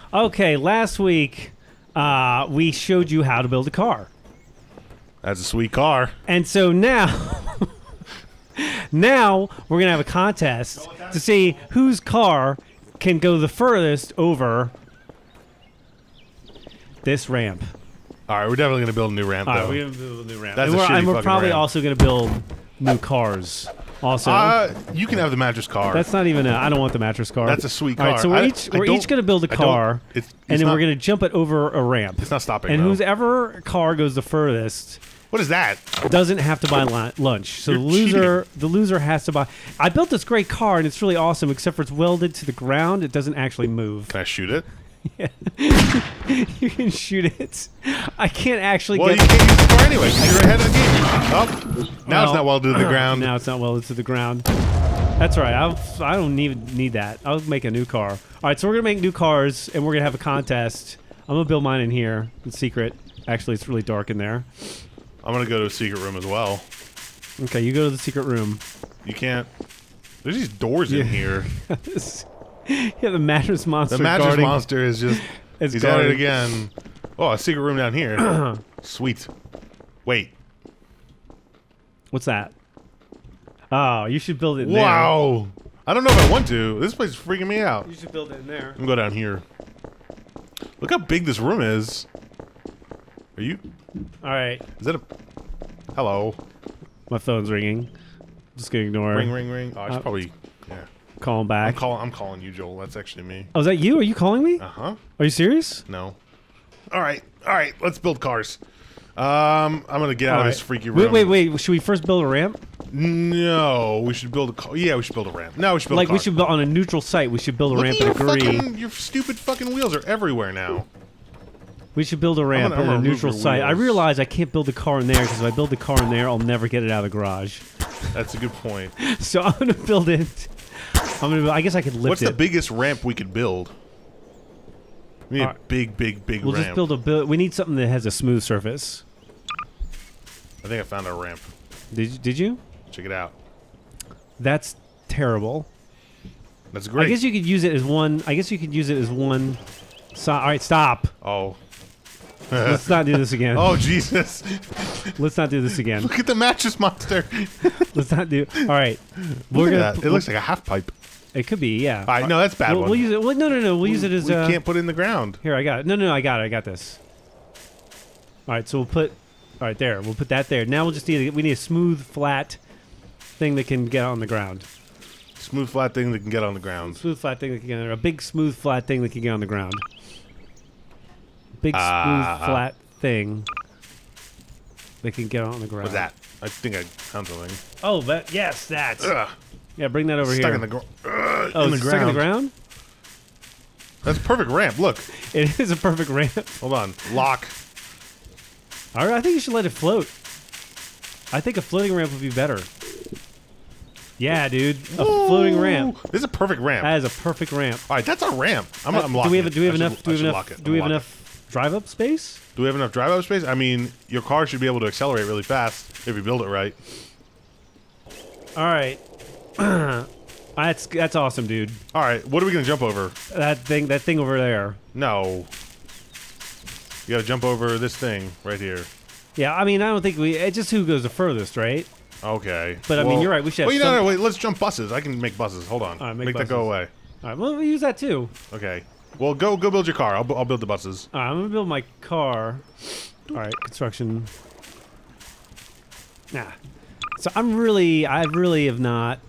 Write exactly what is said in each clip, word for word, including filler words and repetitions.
Okay, last week uh, we showed you how to build a car. That's a sweet car. And so now, now we're going to have a contest to see whose car can go the furthest over this ramp. All right, we're definitely going to build a new ramp, All though. right, we're going to build a new ramp. That's and a we're, shitty and we're fucking probably ramp. also going to build new cars. Also, Uh, you can have the mattress car. that's not even a. I don't want the mattress car. That's a sweet All car. right, so we're I- each I we're don't- each going to build a I don't- car, it's- it's and then not- we're going to jump it over a ramp. It's not stopping, And though. whoever car goes the furthest What is that? doesn't have to buy lu- lunch. So You're the loser, the loser has to buy. I built this great car, and it's really awesome. Except for it's welded to the ground, it doesn't actually move. Can I shoot it? Yeah. You can shoot it. I can't actually Well, get. you can't use the car anyway. 'Cause you're ahead of the game. Oh, now it's Well, not welded to the ground. Now it's not welded to the ground. That's right. I'll, I don't even need that. I'll make a new car. All right, so we're gonna make new cars, and we're gonna have a contest. I'm gonna build mine in here in secret. Actually, it's really dark in there. I'm gonna go to a secret room as well. Okay, you go to the secret room. You can't. There's these doors Yeah. in here. Yeah, the mattress monster. The mattress guarding. monster is just. It's he's at it guarding. again. Oh, a secret room down here. Sweet. Wait. What's that? Oh, you should build it in there. Wow. I don't know if I want to. This place is freaking me out. You should build it in there. I'm gonna go down here. Look how big this room is. Are you? All right. Is that a? Hello. My phone's ringing. Just gonna ignore it. Ring, ring, ring. Oh, I should Uh, probably. Yeah. Call him I'm back. calling. I'm calling you, Joel. That's actually me. Oh, is that you? Are you calling me? Uh huh. Are you serious? No. All right. All right. Let's build cars. Um, I'm gonna get out All of right. this freaky room. Wait, wait, wait. Should we first build a ramp? No, we should build a car. Yeah, we should build a ramp. No, we should build Like a car. we should build on a neutral site. We should build a Look ramp at and your agree. fucking, your stupid fucking wheels are everywhere now. We should build a ramp gonna- I'm on a gonna neutral remove site. your I wheels. realize I can't build the car in there because if I build the car in there, I'll never get it out of the garage. That's a good point. So I'm gonna build it. I'm gonna. I guess I could lift What's it. the biggest ramp we could build? We need All a right. big, big, big We'll ramp. just build a. Build, we need something that has a smooth surface. I think I found our ramp. Did you, Did you? Check it out. That's terrible. That's great. I guess you could use it as one. I guess you could use it as one. So, all right, stop. Oh. Let's not do this again. Oh, Jesus. Let's not do this again. Look at the mattress monster. Let's not do. All right, Look we're at gonna. that. It looks like a half pipe. It could be, yeah. All right, no, that's a bad We'll, one. we'll use it. Well, no, no, no. We'll use it as. we uh, can't put it in the ground. Here, I got it. No, no, no. I got it. I got this. All right, so we'll put. All right, there. We'll put that there. Now we'll just need. A, we need a smooth, flat thing that can get on the ground. Smooth, flat thing that can get on the ground. Smooth, flat thing that can get on. A big, smooth, flat thing that can get on the ground. Big, smooth, Ah. flat thing that can get on the ground. What's that? I think I found something. Oh, that yes, that. Ugh. Yeah, bring that over Stuck here. in the, gr- uh, oh, in the it's ground. stuck in the ground. That's a perfect ramp. Look. It is a perfect ramp. Hold on. Lock. All right, I think you should let it float. I think a floating ramp would be better. Yeah, dude, a floating ramp. This is a perfect ramp. That is a perfect ramp. All right, that's our ramp. I'm, Uh, I'm do locking we have it. do we have I should- enough do I we have should enough lock it. do we I'm have lock enough drive up space? it. Do we have enough drive up space? I mean, your car should be able to accelerate really fast if you build it right. All right, that's that's awesome, dude. All right, what are we gonna jump over? That thing that thing over there. No. You gotta jump over this thing right here. Yeah, I mean, I don't think we. It's just who goes the furthest, right? Okay. But, I mean, Well- you're right, we should have Well, you know, some- no, wait. Let's jump buses. I can make buses. Hold on. All right, make make that go buses. away. All right, well, we'll use that too. Okay. Well, go go build your car. I'll bu- I'll build the buses. All right, I'm gonna build my car. All right, construction. Nah. So I'm really, I really have not.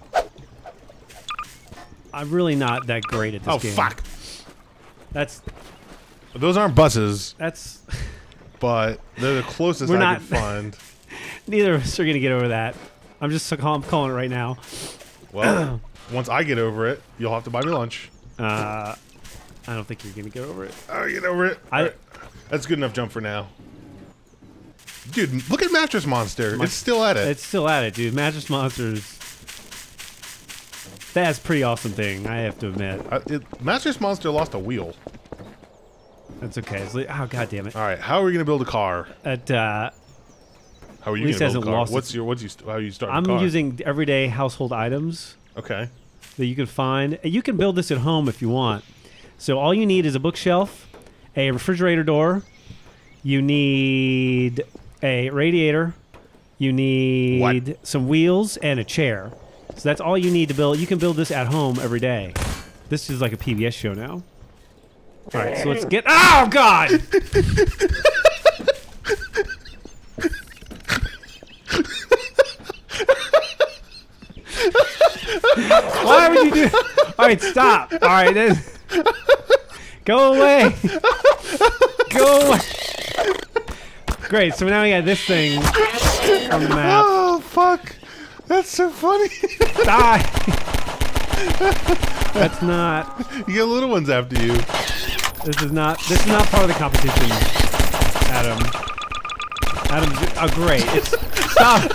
I'm really not that great at this Oh game. fuck! That's Those aren't buses, that's. but they're the closest We're I not- could find. Neither of us are gonna get over that. I'm just so call, I'm calling it right now. Well, once I get over it, you'll have to buy me lunch. Uh, I don't think you're gonna get over it. I'll get over it. I- All right. That's good enough jump for now. Dude, look at Mattress Monster. My- it's still at it. It's still at it, dude. Mattress Monsters. That's a pretty awesome thing, I have to admit. Uh, it. Mattress Monster lost a wheel. That's okay. It's like, oh god damn it. All right, how are we gonna build a car? At uh, How are you least gonna hasn't build a car? lost What's its- your what's you how you start? I'm a car? using everyday household items Okay. that you can find. You can build this at home if you want, So all you need is a bookshelf, a refrigerator door. You need a radiator. You need What? some wheels and a chair. So that's all you need to build. You can build this at home every day. This is like a P B S show now. All right, so let's get... Oh, God! Why would you do... All right, stop. All right, then... Go away. Go away. Great, so now we got this thing on the map. Oh, fuck. That's so funny. Die. That's not... You get little ones after you. This is not... This is not part of the competition, Adam. Adam, oh, great. It's... Stop.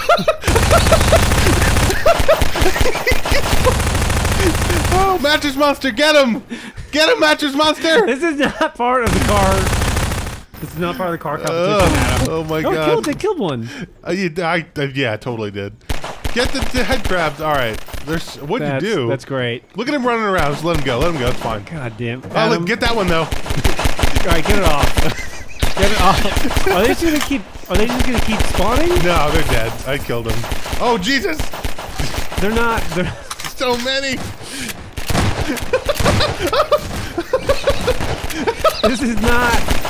Oh, Mattress Monster, get him! Get him, Mattress Monster! This is not part of the car... This is not part of the car competition, Uh, Adam. oh my oh, god. Killed, they killed one. Uh, you, I, uh, yeah, I totally did. Get the, the head crabs. All right. There's, what'd That's, you do? That's great. Look at him running around. Just let him go. Let him go. It's fine. God damn. Oh, Adam, look, get that one, though. All right, get it off. Get it off. Are they just gonna keep? Are they just gonna keep spawning? No, they're dead. I killed them. Oh, Jesus. They're not. They're So many. This is not.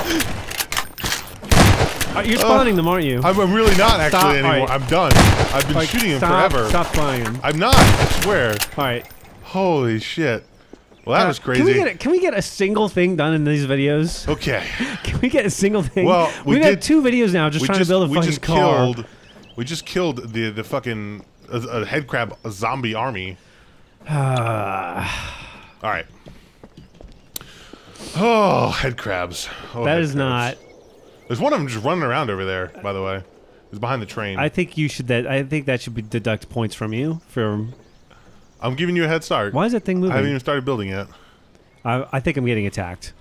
Uh, you're spawning uh, them, aren't you? I'm, I'm really not actually Stop. anymore. Right. I'm done. I've been Like, shooting him stop, forever. Stop spawning them. I'm not. I swear. All right. Holy shit. Well, that Uh, was crazy. Can we, get a, can we get a single thing done in these videos? Okay. Can we get a single thing? Well, we We've did, had two videos now just we trying just, to build a we fucking just car. Killed, we just killed the the fucking a, a head crab a zombie army. Uh, All right. Oh, head crabs. Oh, that head is crabs. not. There's one of them just running around over there. By the way, he's behind the train. I think you should. That I think that should be deduct points from you. For I'm giving you a head start. why is that thing moving? I haven't even started building yet. I, I think I'm getting attacked.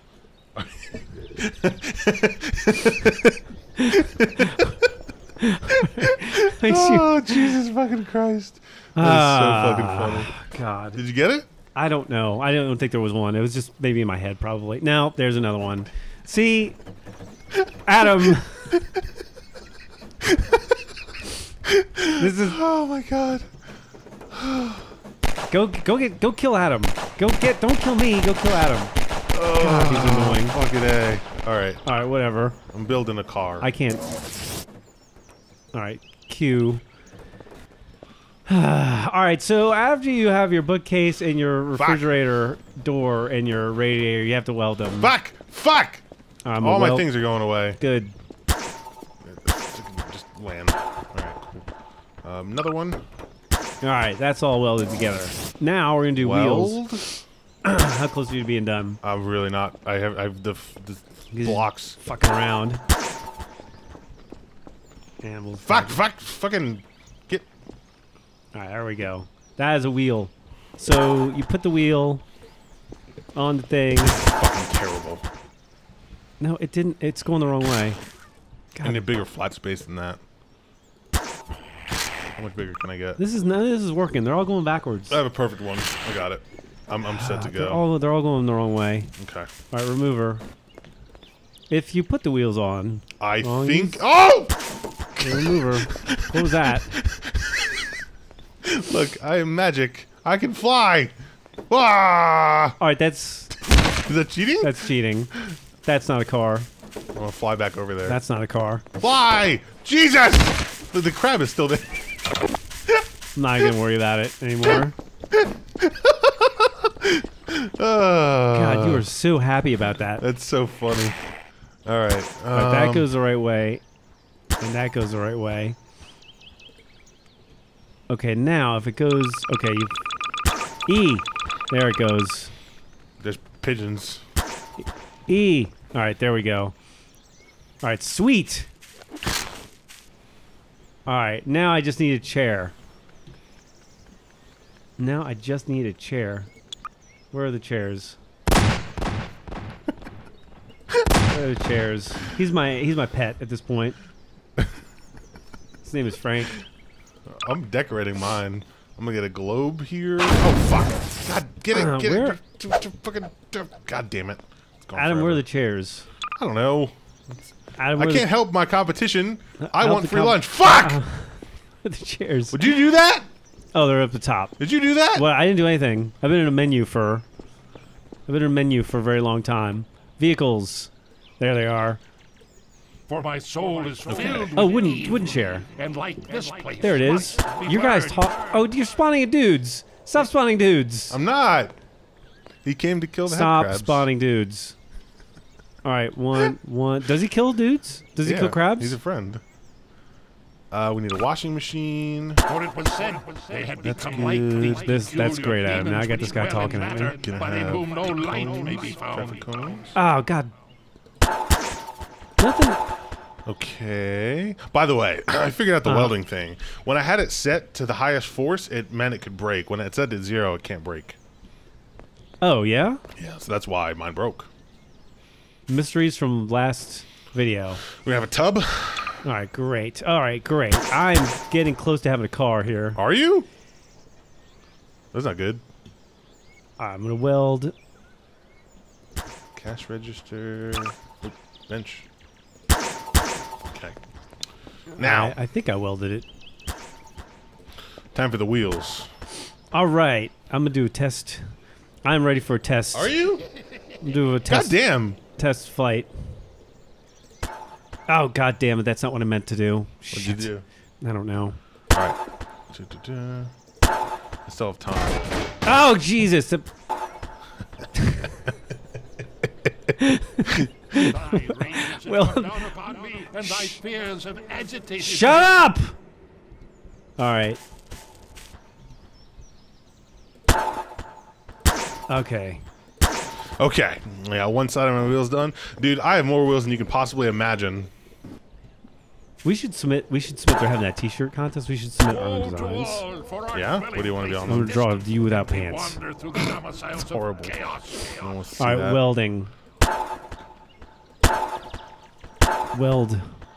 Oh, Jesus fucking Christ. That is so fucking funny. God. Did you get it? I don't know. I don't think there was one. It was just maybe in my head, probably. Now, there's another one. See? Adam. This is... Oh, my God. Go, go get, go kill Adam. Go get, don't kill me. Go kill Adam. Oh, God, he's annoying. Fucking A. All right. All right, whatever. I'm building a car. I can't. All right, Q. All right, so after you have your bookcase and your refrigerator Fuck. door and your radiator, you have to weld them. Fuck! Fuck! Um, All my weld. things are going away. Good. Just land. All right. Um, another one. All right, that's all welded together. Now we're gonna do Weld? wheels. How close are you to being done? I'm really not. I have. I have the, the blocks. Fucking around. And we'll fuck! Fuck! Fucking get. All right, there we go. That is a wheel. So you put the wheel on the thing. Fucking terrible. No, it didn't. It's going the wrong way. God. I need a bigger flat space than that. How much bigger can I get? This is none of this is working. They're all going backwards. I have a perfect one. I got it. I'm, I'm set to go. They're all, they're all going the wrong way. Okay. All right, remover. If you put the wheels on, I long think. Oh! Remover. Close that. Look, I am magic. I can fly. Ah! All right, that's. Is that cheating? That's cheating. That's not a car. I'm gonna fly back over there. That's not a car. Fly! Jesus! The, the crab is still there. I'm not gonna worry about it anymore. Uh, God, you were so happy about that. That's so funny. All right. Um, All right, that goes the right way, and that goes the right way. Okay, now if it goes, okay, you, E, there it goes. There's pigeons. E. All right, there we go. All right, sweet. All right, now I just need a chair. Now I just need a chair. Where are the chairs? Where are the chairs? He's my he's my pet at this point. His name is Frank. I'm decorating mine. I'm gonna get a globe here. Oh fuck! God, get it, Uh, get where? it! Fucking, God damn it! It's going Adam, forever. where are the chairs? I don't know. Adam, I where can't the, help my competition. I help want the free com- lunch. Fuck! Uh, the chairs. Would you do that? Oh, they're up the top. Did you do that? Well, I didn't do anything. I've been in a menu for. I've been in a menu for a very long time. Vehicles. There they are. For my soul is filled Oh, with wooden evil, wooden chair. and like this place. There it is. must be You guys burned. talk. Oh, you're spawning at dudes. Stop spawning dudes. I'm not. He came to kill the Stop head crabs. spawning dudes. All right, one, one. Does he kill dudes? Does he Yeah, kill crabs? He's a friend. Uh, we need a washing machine. For it was said they had That's become like good. these This- that's peculiar great, Adam. Now I demons got this which guy dwell in talking at me. matter, Gonna but in have whom no light cones, may be found. traffic cones. Oh God. Nothing. Okay. By the way, I figured out the Uh-huh. welding thing. When I had it set to the highest force, it meant it could break. When it's set to zero, it can't break. Oh yeah. Yeah, so that's why mine broke. Mysteries from last video. We have a tub. All right, great. All right, great. I'm getting close to having a car here. Are you? That's not good. I'm gonna weld. Cash register. Oop, bench. Okay. Now, I, I think I welded it. time for the wheels. All right, I'm gonna do a test. I'm ready for a test. Are you? I'm do a God test. damn. Test flight. Oh God damn it! That's not what I meant to do. What'd you Shit. do? I don't know. All right. Da-da-da. I still have time. Oh Jesus! The- Thy rage has Well- come down upon me, and thy fears have agitated Shut me. up! All right. Okay. Okay. Yeah, one side of my wheel's done. Dude, I have more wheels than you can possibly imagine. We should submit. We should submit. They're having that T-shirt contest. We should submit our own Woe to designs. all, for our Yeah? dwelling What do you wanna be place on I'm them? gonna draw you without pants. wander through the domiciles of horrible. chaos. I don't want to see All right, that. welding. Weld.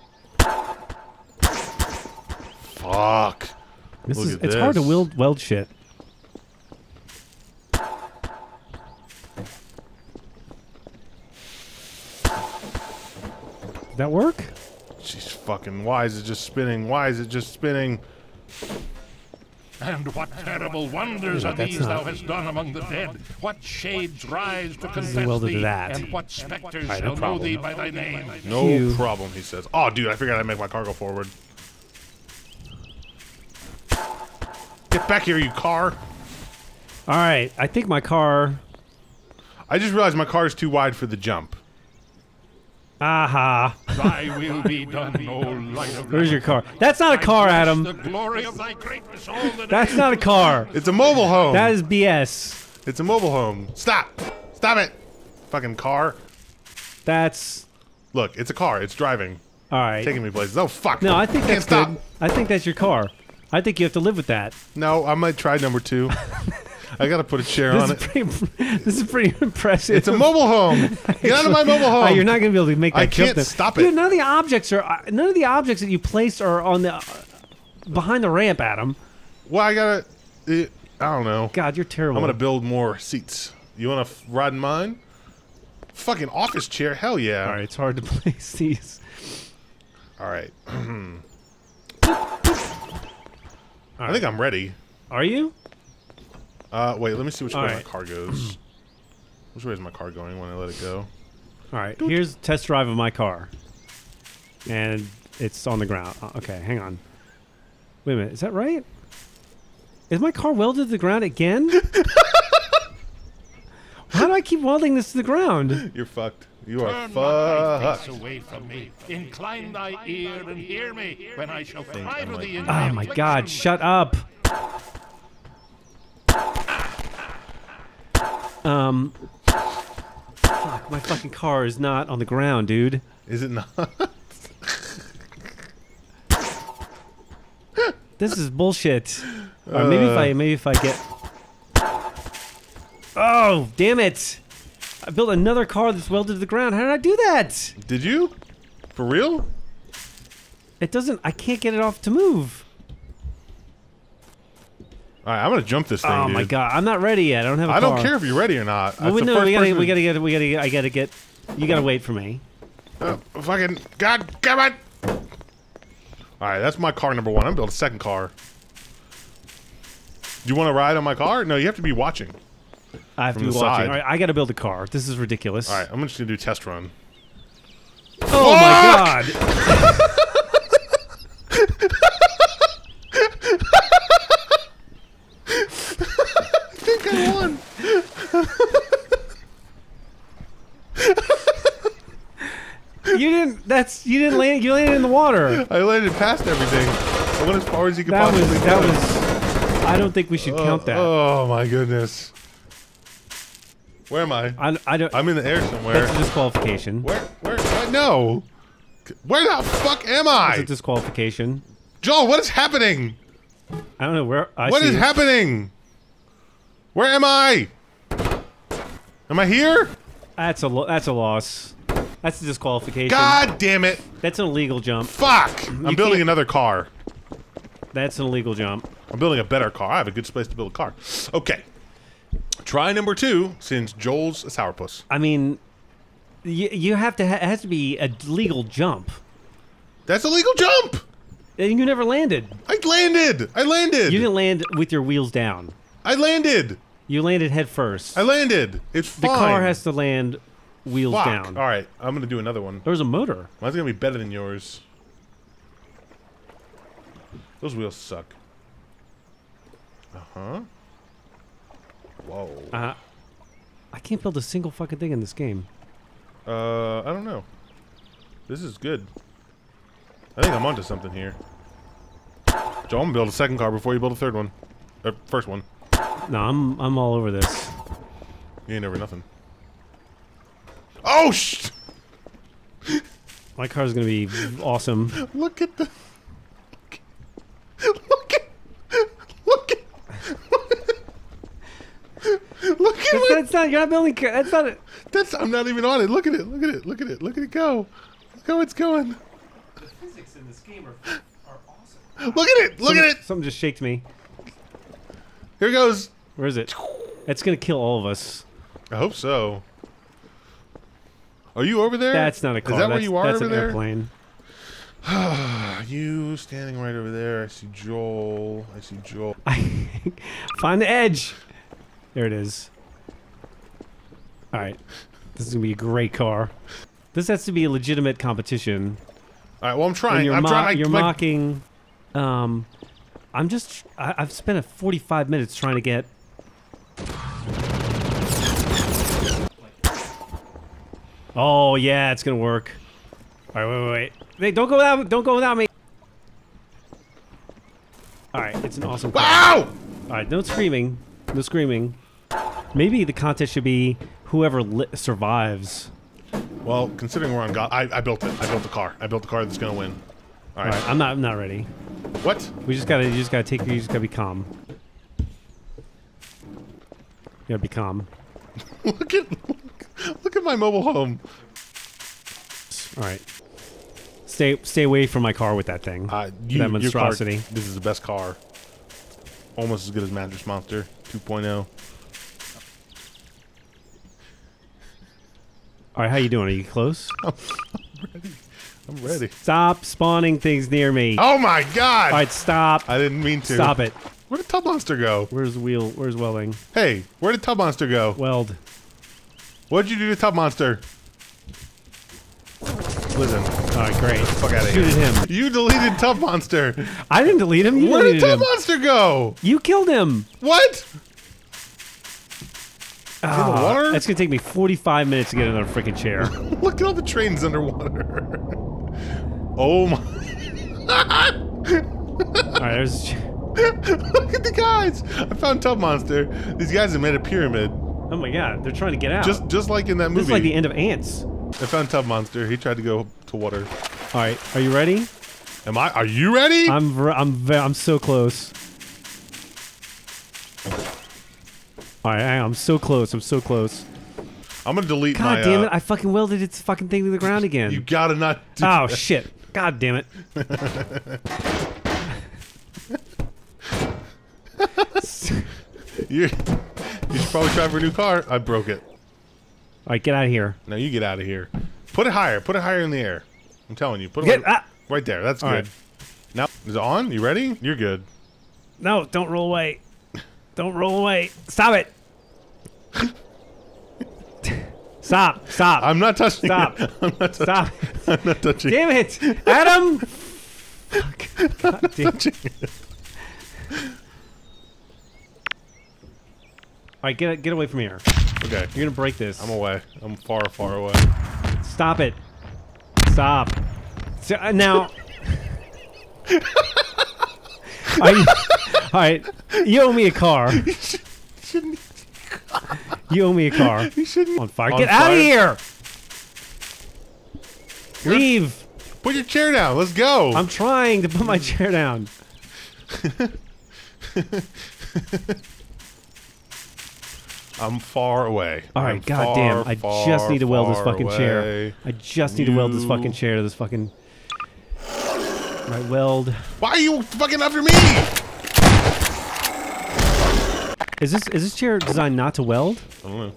Fuck. This Look is. at It's hard to this. weld weld shit. Did that work? Jeez, fucking. Why is it just spinning? Why is it just spinning? And what terrible wonders Yeah, are that's these thou not- hast done among the dead? What shades rise to confess welded to thee? that. And what spectres Alright, no shall know problem. thee by thy name? No Phew. problem, he says. Oh, dude, I figured I'd make my car go forward. Get back here, you car. All right. I think my car. I just realized my car is too wide for the jump. Aha. Thy will be done, O light of Where's light. your car? That's not a I car, bless Adam. The glory of thy greatness all the That's days not a of car. It's a mobile home. That is B S. It's a mobile home. Stop. Stop it. Fucking car. That's Look, it's a car. It's driving. all right. Taking me places. Oh, fuck. No, I think Can't that's stop. good. I think that's your car. I think you have to live with that. No, I might try number two. I gotta put a chair This on is it. pretty. This is pretty impressive. It's a mobile home. Get out of my mobile home. Oh, you're not gonna be able to make that I jump can't then. stop Dude, it. none of the objects are. uh, None of the objects that you placed are on the uh, behind the ramp, Adam. Well, I gotta. It, I don't know. God, you're terrible. I'm gonna build more seats. You wanna f- ride in mine? Fucking office chair. Hell yeah. All right, it's hard to place these. All right. All I think I'm ready. Are you? Uh, wait. Let me see which All way right. my car goes. Which way is my car going when I let it go? All right. Here's a test drive of my car, and it's on the ground. Uh, Okay, hang on. Wait a minute. Is that right? Is my car welded to the ground again? How do I keep welding this to the ground? You're fucked. You are Turn not thy face fucked. away from me. Incline thy ear and hear me when I shall cry I'm to like- thee in Oh my God! Shut up. Um. Fuck! My fucking car is not on the ground, dude. Is it not? This is bullshit. Or maybe if I maybe if I get. Oh damn it! I built another car that's welded to the ground. How did I do that? Did you? For real? It doesn't. I can't get it off to move. All right, I'm gonna jump this thing. Oh dude. my god, I'm not ready yet. I don't have a I car. don't care if you're ready or not. Well, That's the no, first we gotta, person- we gotta get, we gotta get. I gotta get. You gotta wait for me. Oh, fucking God, come on! All right, that's my car number one. I'm gonna build a second car. Do you want to ride on my car? No, you have to be watching. I have From to be the watching. side. All right, I gotta build a car. This is ridiculous. All right, I'm just gonna do a test run. Oh my god! I think I won. You didn't. That's you didn't land. You landed in the water. I landed past everything. I went as far as you could That was. possibly That go. was. I don't think we should Oh, count that. Oh my goodness. Where am I? I, I don't. I'm in the air somewhere. That's a disqualification. Where? Where? What? No. Where the fuck am That's a I? disqualification. Joel, what is happening? I don't know where. I What see is you. happening? Where am I? Am I here? That's a. Lo that's a loss. That's a disqualification. God damn it. That's an illegal jump. Fuck. I'm You building can't- another car. That's an illegal jump. I'm building a better car. I have a good space to build a car. Okay. Try number two, since Joel's a sourpuss. I mean, you you have to. Ha it has to be a legal jump. That's a legal jump. And you never landed. I landed. I landed. You didn't land with your wheels down. I landed. You landed head first. I landed. It's The fine. car has to land wheels Fuck. down. All right, I'm gonna do another one. There's a motor. Mine's gonna be better than yours. Those wheels suck. Uh huh. Whoa. Uh, I can't build a single fucking thing in this game. Uh, I don't know. This is good. I think I'm onto something here. Joel, I'm gonna build a second car before you build a third one. Uh, first one. No, I'm I'm all over this. You ain't over nothing. Oh sh! My car's gonna be awesome. Look at the. Look at. Look at. Look at That's, my. that's not. You're not building. car- That's not. It. That's. I'm not even on it. Look at it. Look at it. Look at it. Look at it go. Look how it's going. The physics in this game are, are awesome. Look at it. Look something, at it. Something just shaked me. Here goes. Where is it? It's gonna kill all of us. I hope so. Are you over there? That's not a car. Is that where that's, you are that's over an there? airplane. You standing right over there. I see Joel. I see Joel. Find the edge. There it is. All right. This is gonna be a great car. This has to be a legitimate competition. All right. Well, I'm And trying. you're I'm mo- trying. You're my, mocking. Um, I'm just. I, I've spent a forty-five minutes trying to get. Oh yeah, it's gonna work. All right, wait, wait, wait. Hey, don't go without. Don't go without me. All right, it's an awesome car. Wow! All right, no screaming. No screaming. Maybe the contest should be whoever li survives. Well, considering we're on God, I, I built it. I built the car. I built the car that's gonna win. All All right. right, I'm not. I'm not ready. What? We just gotta. You just gotta take. You just gotta be calm. You gotta be calm. Look at look, look at my mobile home. All right. Stay. Stay away from my car with that thing. Uh, you, that your car, monstrosity. this is the best car. Almost as good as Mattress Monster two point oh. All right. How you doing? Are you close? I'm ready. I'm ready. Stop spawning things near me. Oh my God! All right. Stop. I didn't mean to. Stop it. Where did Tub Monster go? Where's wheel? Where's welding? Hey, where did Tub Monster go? Weld. What'd you do to Tub Monster? Listen. All right. Great. Fuck out of Shoot here. at him. You deleted Tub Monster. I didn't delete him. You Where did deleted Tub him. Monster go? You killed him. What? Ah, water? That's gonna take me forty-five minutes to get another freaking chair. Look at all the trains underwater. Oh my. All right. There's. Look at the guys. I found Tub Monster. These guys have made a pyramid. Oh my God. They're trying to get out. Just just like in that movie. This is like the end of Ants. I found Tub Monster. He tried to go to water. All right. Are you ready? Am I? Are you ready? I'm. ver- I'm. ve- I'm so close. All right. I- I'm so close. I'm so close. I'm gonna delete God my. damn uh, it! I fucking welded its fucking thing to the ground again. You gotta not. Do Oh that. shit! God damn it! you you should probably try for a new car. I broke it. All right, get out of here. Now you get out of here. Put it higher. Put it higher in the air. I'm telling you. Put it Get, right, ah. right there. That's All good. right. Now, is it on? You ready? You're good. No, don't roll away. Don't roll away. Stop it. Stop. Stop. I'm not touching Stop. it. I'm not touching Stop. I'm not touching Damn it. Adam. Fuck. God damn. touching it. All right, get get away from here. Okay. You're gonna break this. I'm away. I'm far, far away. Stop it. Stop. So, uh, now. Are you, all right. You owe me a car. You shouldn't. You owe me a car. You shouldn't. On fire. On Get out fire. of here. Leave. Put your chair down. Let's go. I'm trying to put my chair down. I'm far away. All I'm right, goddamn! far, I far, just need to weld this far fucking chair. away. I just need to weld this You- fucking chair to this fucking. Right, weld. Why are you fucking after me? Is this is this chair designed not to weld? I don't know.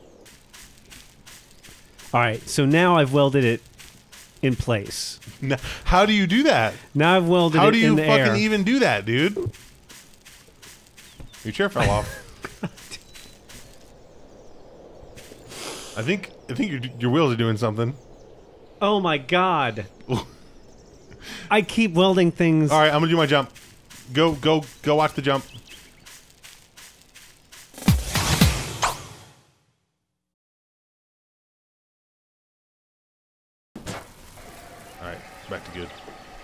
All right, so now I've welded it in place. Now, how do you do that? Now I've welded How it do you in the fucking air. even do that, dude? Your chair fell off. I think I think your your wheels are doing something. Oh my god! I keep welding things. All right, I'm gonna do my jump. Go go go! Watch the jump. All right, back to good.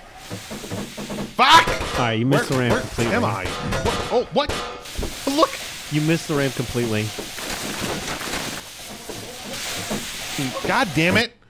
Fuck! All right, you missed Where, the ramp where completely. am I? What? Oh, what? Look! You missed the ramp completely. God damn it!